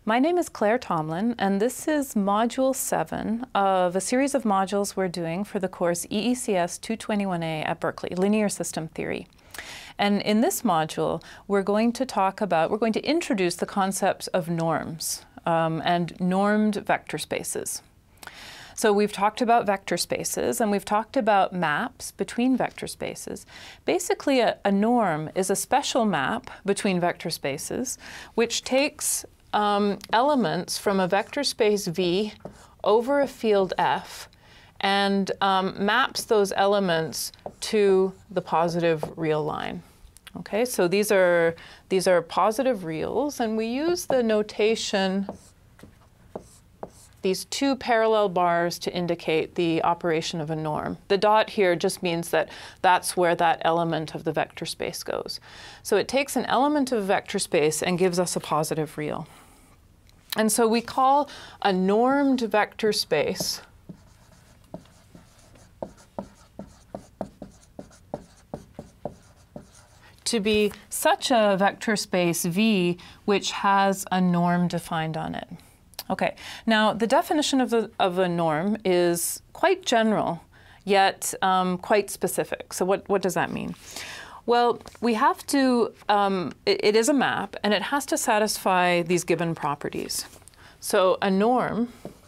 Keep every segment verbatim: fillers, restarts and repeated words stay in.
My name is Claire Tomlin, and this is Module seven of a series of modules we're doing for the course E E C S two twenty-one A at Berkeley, Linear System Theory. And in this module, we're going to talk about, we're going to introduce the concept of norms um, and normed vector spaces. So we've talked about vector spaces, and we've talked about maps between vector spaces. Basically, a, a norm is a special map between vector spaces, which takes um, elements from a vector space V over a field F and um, maps those elements to the positive real line. Okay, so these are, these are positive reals, and we use the notation, these two parallel bars, to indicate the operation of a norm. The dot here just means that that's where that element of the vector space goes. So it takes an element of a vector space and gives us a positive real. And so we call a normed vector space to be such a vector space V which has a norm defined on it. Okay, now the definition of, the, of a norm is quite general, yet um, quite specific. So what, what does that mean? Well, we have to, um, it, it is a map, and it has to satisfy these given properties. So a norm,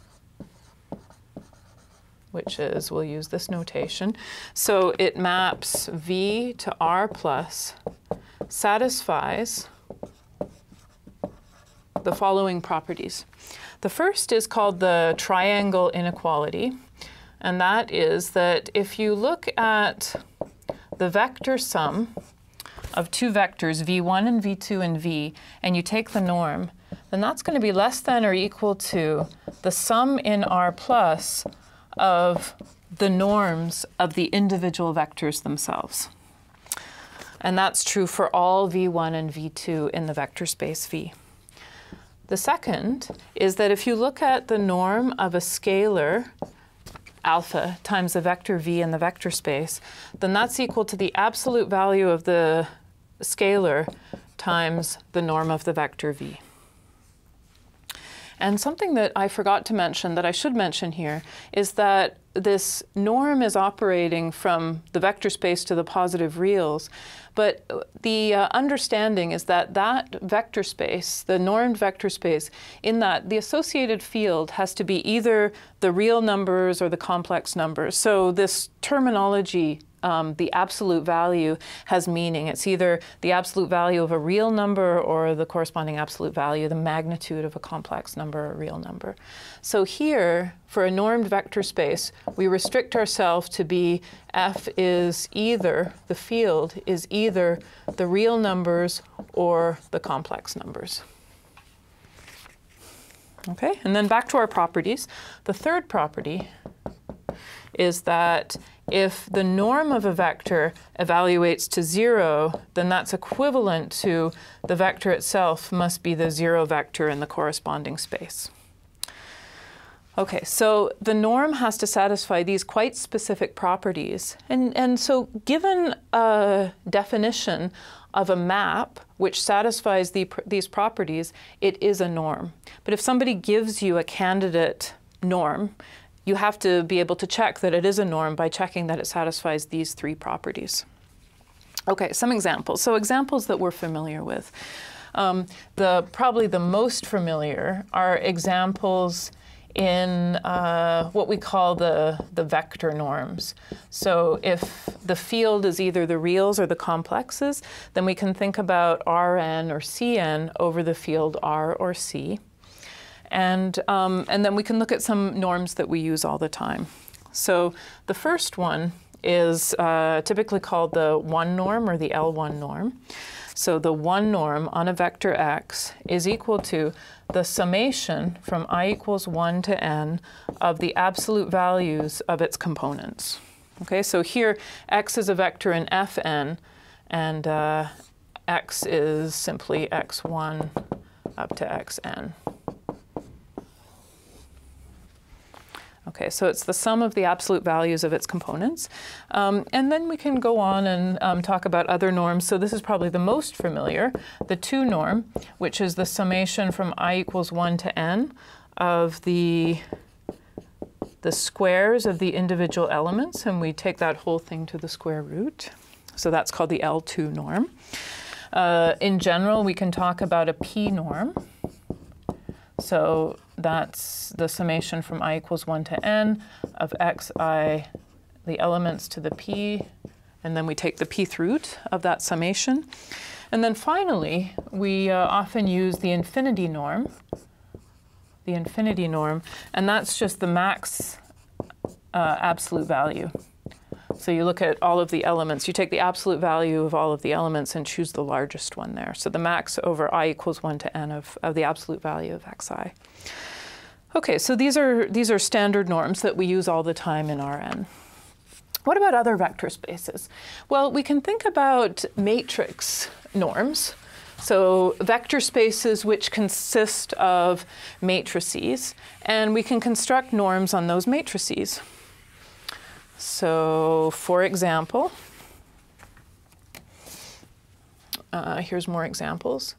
which is, we'll use this notation, so it maps V to R plus, satisfies the following properties. The first is called the triangle inequality, and that is that if you look at the vector sum of two vectors, V one and V two and V, and you take the norm, then that's going to be less than or equal to the sum in R plus of the norms of the individual vectors themselves. And that's true for all V one and V two in the vector space V. The second is that if you look at the norm of a scalar, alpha times the vector V in the vector space, then that's equal to the absolute value of the scalar times the norm of the vector V. And something that I forgot to mention that I should mention here is that this norm is operating from the vector space to the positive reals, but the uh, understanding is that that vector space, the normed vector space, in that the associated field has to be either the real numbers or the complex numbers. So this terminology, Um, the absolute value, has meaning. It's either the absolute value of a real number or the corresponding absolute value, the magnitude of a complex number or a real number. So here, for a normed vector space, we restrict ourselves to be F is either, the field is either the real numbers or the complex numbers. Okay, and then back to our properties. The third property is that if the norm of a vector evaluates to zero, then that's equivalent to the vector itself must be the zero vector in the corresponding space. Okay, so the norm has to satisfy these quite specific properties. And, and so given a definition of a map which satisfies the, these properties, it is a norm. But if somebody gives you a candidate norm, you have to be able to check that it is a norm by checking that it satisfies these three properties. Okay, some examples. So examples that we're familiar with. Um, the, probably the most familiar are examples in uh, what we call the, the vector norms. So if the field is either the reals or the complexes, then we can think about Rn or Cn over the field R or C. And, um, and then we can look at some norms that we use all the time. So the first one is uh, typically called the one norm or the L one norm. So the one norm on a vector x is equal to the summation from I equals one to n of the absolute values of its components. Okay, so here x is a vector in Fn, and uh, x is simply x one up to xn. Okay, so it's the sum of the absolute values of its components. Um, and then we can go on and um, talk about other norms. So this is probably the most familiar, the two norm, which is the summation from I equals one to n of the, the squares of the individual elements, and we take that whole thing to the square root. So that's called the L two norm. Uh, in general, we can talk about a p norm. So that's the summation from I equals one to n of xi, the elements to the p, and then we take the pth root of that summation. And then finally, we uh, often use the infinity norm, the infinity norm, and that's just the max uh, absolute value. So you look at all of the elements, you take the absolute value of all of the elements and choose the largest one there. So the max over I equals one to n of, of the absolute value of xi. Okay, so these are, these are standard norms that we use all the time in R N. What about other vector spaces? Well, we can think about matrix norms. So vector spaces which consist of matrices, and we can construct norms on those matrices. So, for example, uh, here's more examples.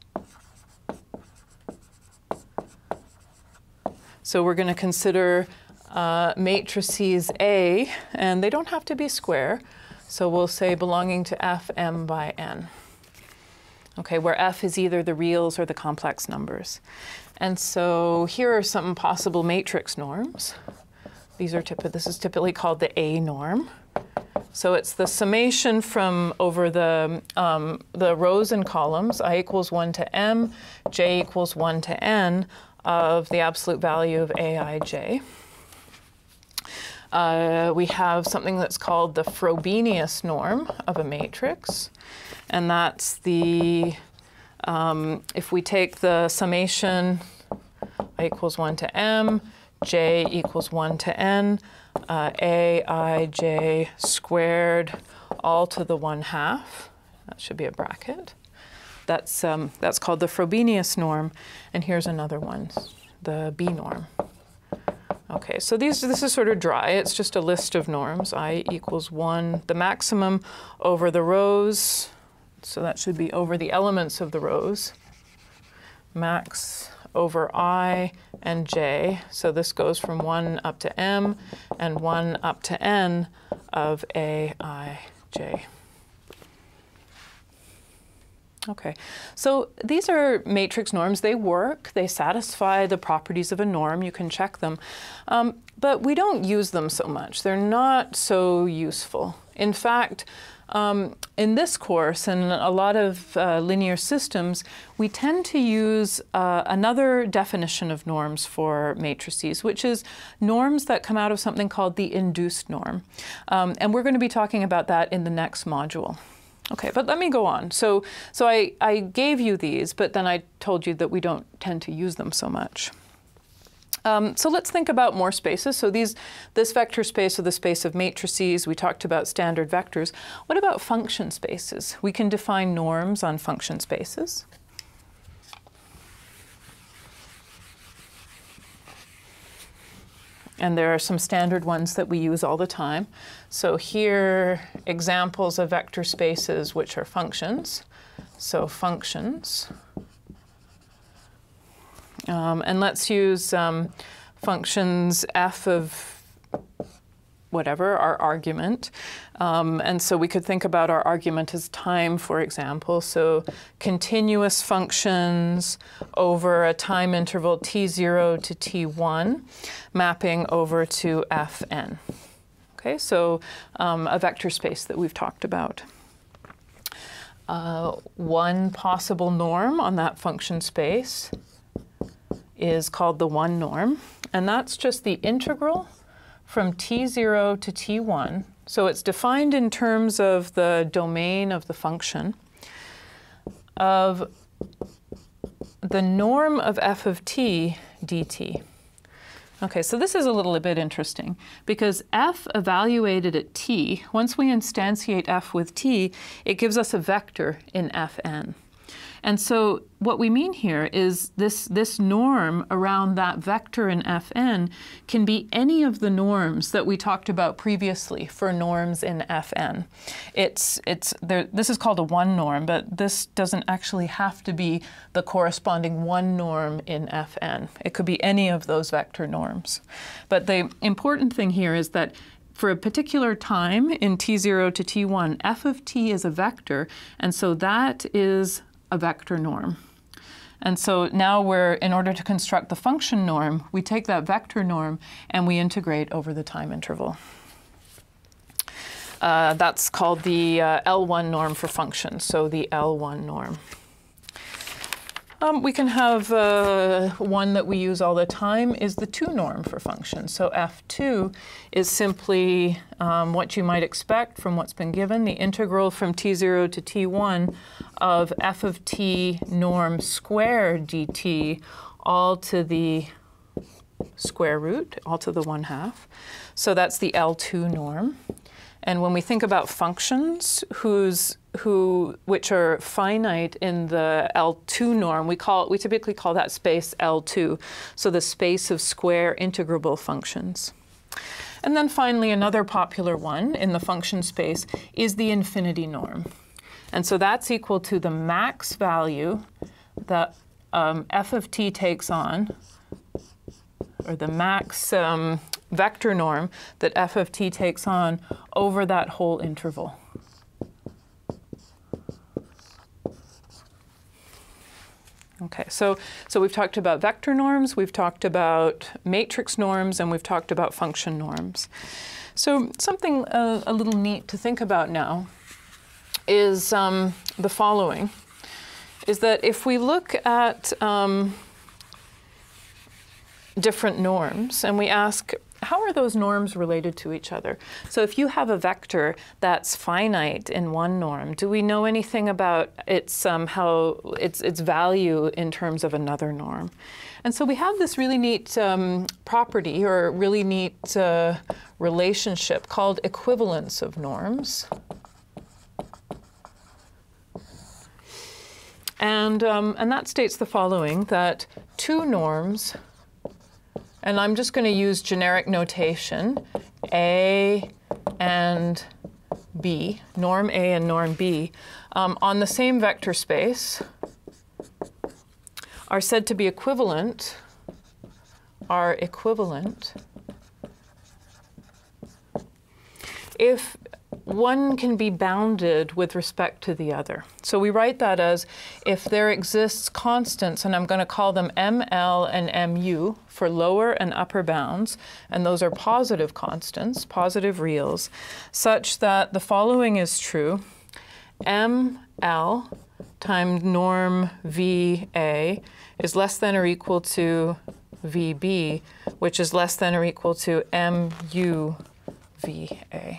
So we're going to consider uh, matrices A, and they don't have to be square. So we'll say belonging to F m by n. Okay, where F is either the reals or the complex numbers. And so here are some possible matrix norms. These are typ- this is typically called the A norm. So it's the summation from over the, um, the rows and columns, I equals one to m, j equals one to n, of the absolute value of aij. Uh, we have something that's called the Frobenius norm of a matrix. And that's the, um, if we take the summation, I equals one to m, j equals one to n, uh, aij squared all to the one half. That should be a bracket. That's, um, that's called the Frobenius norm. And here's another one, the B norm. Okay, so these, this is sort of dry. It's just a list of norms. I equals one, the maximum over the rows. So that should be over the elements of the rows. Max over I and j. So this goes from one up to m and one up to n of a, I, j. Okay, so these are matrix norms. They work, they satisfy the properties of a norm, you can check them, um, but we don't use them so much. They're not so useful. In fact, um, in this course and a lot of uh, linear systems, we tend to use uh, another definition of norms for matrices, which is norms that come out of something called the induced norm. Um, and we're going to be talking about that in the next module. Okay, but let me go on. So, so I, I gave you these, but then I told you that we don't tend to use them so much. Um, so let's think about more spaces. So these, this vector space or the space of matrices, we talked about standard vectors. What about function spaces? We can define norms on function spaces. And there are some standard ones that we use all the time. So here, examples of vector spaces which are functions. So functions. Um, and let's use um, functions f of whatever, our argument. Um, and so we could think about our argument as time, for example. So continuous functions over a time interval t zero to t one, mapping over to Fn. Okay, so um, a vector space that we've talked about. Uh, one possible norm on that function space is called the one norm, and that's just the integral from t zero to t one. So it's defined in terms of the domain of the function of the norm of f of t dt. Okay, so this is a little bit interesting because f evaluated at t, once we instantiate f with t, it gives us a vector in Fn. And so what we mean here is this, this norm around that vector in Fn can be any of the norms that we talked about previously for norms in Fn. It's, it's, there, this is called a one norm, but this doesn't actually have to be the corresponding one norm in Fn. It could be any of those vector norms. But the important thing here is that for a particular time in t zero to t one, f of t is a vector, and so that is a vector norm. And so now we're, in order to construct the function norm, we take that vector norm and we integrate over the time interval. Uh, that's called the uh, L one norm for functions, so the L one norm. Um, we can have uh, one that we use all the time is the two norm for functions. So F two is simply um, what you might expect from what's been given, the integral from t zero to t one of f of t norm squared dt all to the square root, all to the one half. So that's the L two norm. And when we think about functions whose, who, which are finite in the L two norm, we, call, we typically call that space L two, so the space of square integrable functions. And then finally, another popular one in the function space is the infinity norm. And so that's equal to the max value that um, f of t takes on, or the max um, vector norm that f of t takes on over that whole interval. Okay, so, so we've talked about vector norms, we've talked about matrix norms, and we've talked about function norms. So something uh, a little neat to think about now is um, the following, is that if we look at um, different norms and we ask, how are those norms related to each other? So if you have a vector that's finite in one norm, do we know anything about its, um, how its, its value in terms of another norm? And so we have this really neat um, property or really neat uh, relationship called equivalence of norms. And, um, and that states the following, that two norms, and I'm just going to use generic notation, A and B, norm A and norm B, um, on the same vector space are said to be equivalent, are equivalent if one can be bounded with respect to the other. So we write that as if there exists constants, and I'm going to call them M L and M U for lower and upper bounds, and those are positive constants, positive reals, such that the following is true. M L times norm V A is less than or equal to V B, which is less than or equal to M U V A.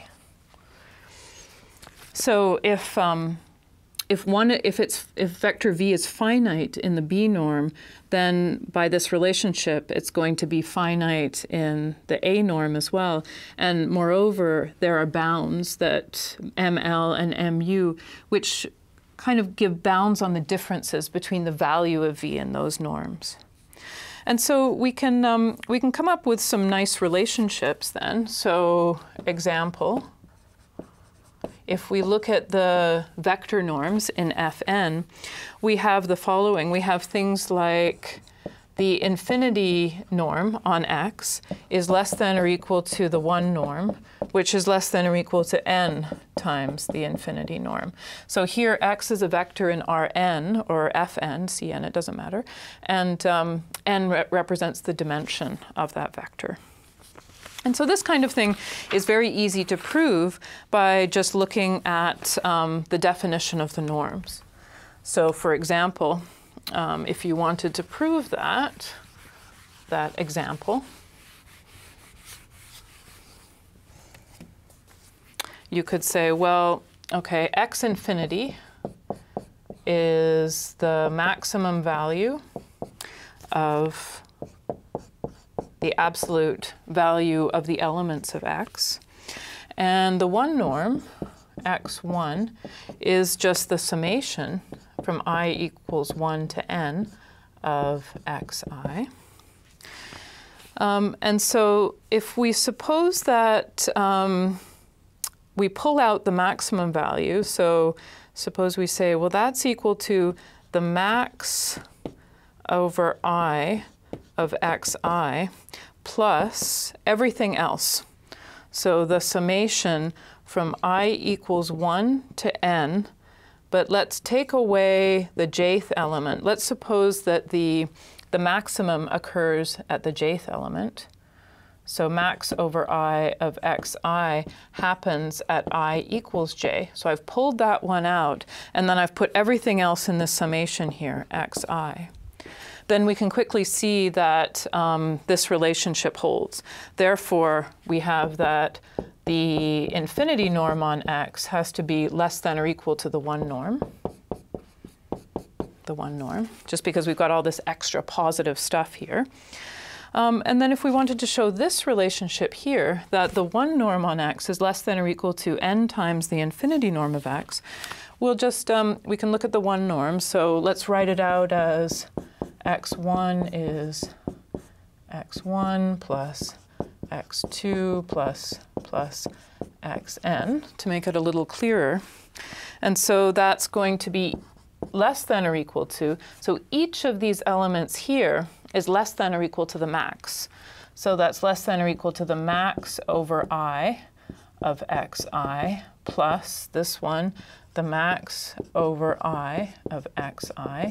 So if um, if one if it's if vector v is finite in the B norm, then by this relationship it's going to be finite in the A norm as well. And moreover, there are bounds that M L and M U, which kind of give bounds on the differences between the value of v in those norms. And so we can um, we can come up with some nice relationships then. So example. If we look at the vector norms in Fn, we have the following. We have things like the infinity norm on x is less than or equal to the one norm, which is less than or equal to n times the infinity norm. So here x is a vector in Rn, or Fn, Cn, it doesn't matter, and um, n re represents the dimension of that vector. And so this kind of thing is very easy to prove by just looking at um, the definition of the norms. So for example, um, if you wanted to prove that, that example, you could say, well, okay, x infinity is the maximum value of the absolute value of the elements of x. And the one norm, x one, is just the summation from I equals one to n of xi. Um, and so if we suppose that um, we pull out the maximum value, so suppose we say, well, that's equal to the max over I of xi plus everything else. So the summation from I equals one to n, but let's take away the jth element. Let's suppose that the, the maximum occurs at the jth element. So max over I of xi happens at I equals j. So I've pulled that one out, and then I've put everything else in this summation here, xi. Then we can quickly see that um, this relationship holds. Therefore, we have that the infinity norm on x has to be less than or equal to the one norm. The one norm, just because we've got all this extra positive stuff here. Um, and then if we wanted to show this relationship here, that the one norm on x is less than or equal to n times the infinity norm of x, we'll just, um, we can look at the one norm. So let's write it out as x one is x one plus x two plus plus xn, to make it a little clearer. And so that's going to be less than or equal to, so each of these elements here is less than or equal to the max. So that's less than or equal to the max over I of xi plus this one, the max over I of xi,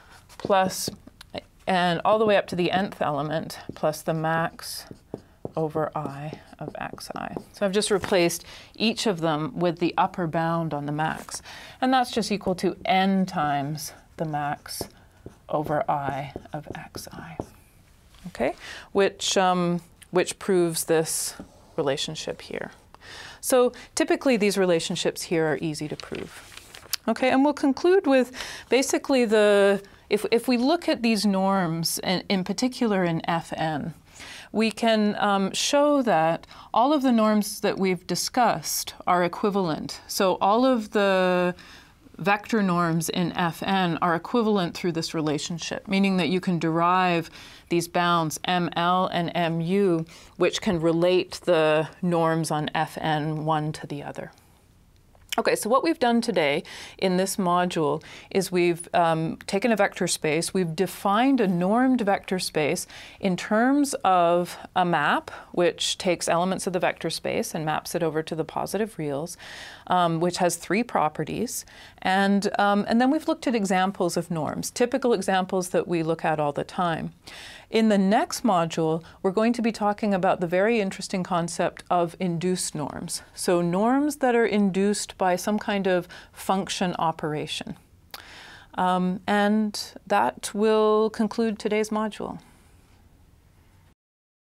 plus, and all the way up to the nth element, plus the max over I of xi. So I've just replaced each of them with the upper bound on the max. And that's just equal to n times the max over I of xi, okay? Which, um, which proves this relationship here. So typically these relationships here are easy to prove. Okay, and we'll conclude with basically the, if, if we look at these norms, in, in particular in F N, we can um, show that all of the norms that we've discussed are equivalent. So all of the vector norms in F N are equivalent through this relationship, meaning that you can derive these bounds M L and M U, which can relate the norms on F N one to the other. Okay, so what we've done today in this module is we've um, taken a vector space, we've defined a normed vector space in terms of a map, which takes elements of the vector space and maps it over to the positive reals, um, which has three properties. And, um, and then we've looked at examples of norms, typical examples that we look at all the time. In the next module, we're going to be talking about the very interesting concept of induced norms. So norms that are induced by some kind of function operation. Um, and that will conclude today's module.